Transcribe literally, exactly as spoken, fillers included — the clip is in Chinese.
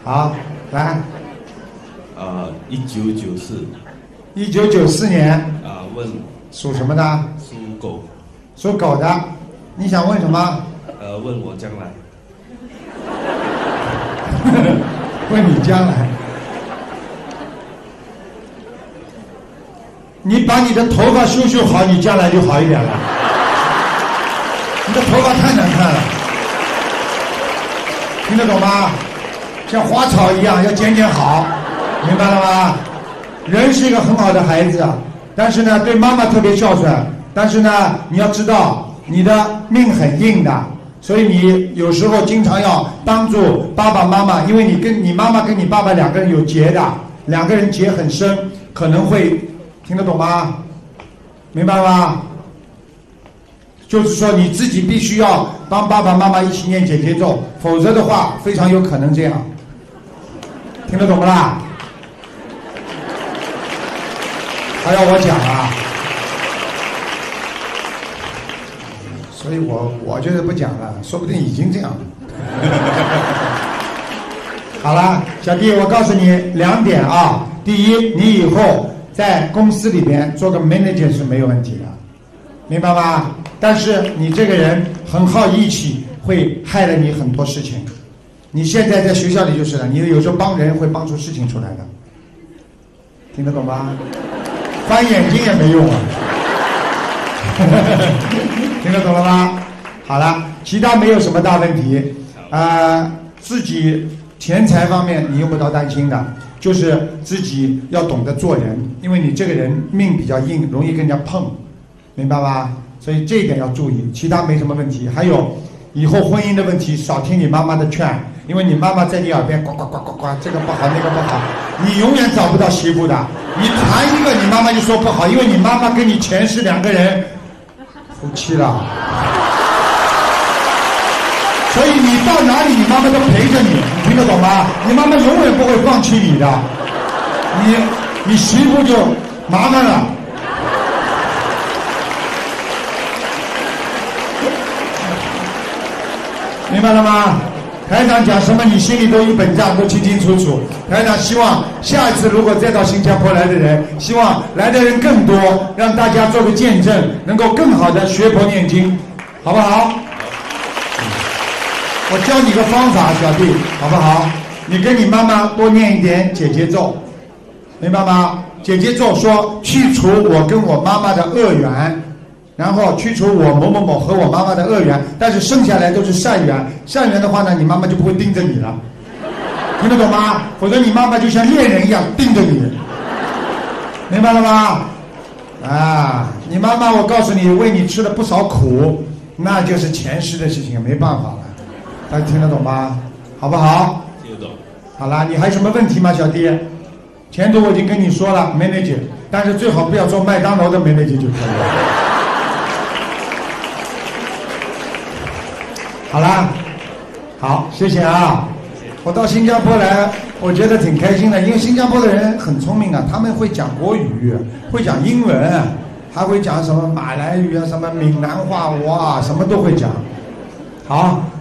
好，来。 啊，一九九四。 一九九四年。 啊，问。 属什么的？ 属狗。 属狗的，你想问什么？ 呃，问我将来。 问你将来。你把你的头发修修好，你将来就好一点了。你的头发太难看了，听得懂吗？像花草一样，要剪剪好，明白了吗？人是一个很好的孩子，但是呢，对妈妈特别孝顺。但是呢，你要知道，你的命很硬的，所以你有时候经常要帮助爸爸妈妈，因为你跟你妈妈跟你爸爸两个人有结的，两个人结很深，可能会听得懂吗？明白吗？就是说你自己必须要帮爸爸妈妈一起念解结咒，否则的话非常有可能这样。听得懂不啦？还要我讲啊？所以我我就是不讲了，说不定已经这样了。好了，小弟，我告诉你两点啊。第一，你以后在公司里边做个 manager 是没有问题的，明白吗？但是你这个人很好义气，会害了你很多事情。你现在在学校里就是了，你有时候帮人会帮出事情出来的，听得懂吗？翻眼睛也没用啊。听得懂了吗？好了，其他没有什么大问题。呃，自己钱财方面你用不着担心的，就是自己要懂得做人，因为你这个人命比较硬，容易跟人家碰，明白吧？所以这一点要注意，其他没什么问题。还有以后婚姻的问题，少听你妈妈的劝，因为你妈妈在你耳边呱呱呱呱呱，这个不好那个不好，你永远找不到媳妇的。你谈一个，你妈妈就说不好，因为你妈妈跟你前世两个人夫妻了，所以你到哪里，你妈妈都陪着你，你听得懂吗？你妈妈永远不会放弃你的，你你媳妇就麻烦了。明白了吗？台长讲什么你心里都一本账，都清清楚楚。台长希望下一次如果再到新加坡来的人，希望来的人更多，让大家做个见证，能够更好的学佛念经，好不好？我教你个方法，小弟，好不好？你跟你妈妈多念一点解结咒，明白吗？解结咒说去除我跟我妈妈的恶缘，然后去除我某某某和我妈妈的恶缘，但是剩下来都是善缘。善缘的话呢，你妈妈就不会盯着你了，听得懂吗？否则你妈妈就像猎人一样盯着你，明白了吗？啊，你妈妈我告诉你，为你吃了不少苦，那就是前世的事情，没办法了。大家听得懂吗？好不好？ 听得懂。 好了，你还有什么问题吗，小弟？前途我已经跟你说了 ，manager， 但是最好不要做麦当劳的 manager 就可以了。好啦，好，谢谢啊！我到新加坡来，我觉得挺开心的，因为新加坡的人很聪明啊，他们会讲国语，会讲英文，还会讲什么马来语啊，什么闽南话，哇，什么都会讲。好。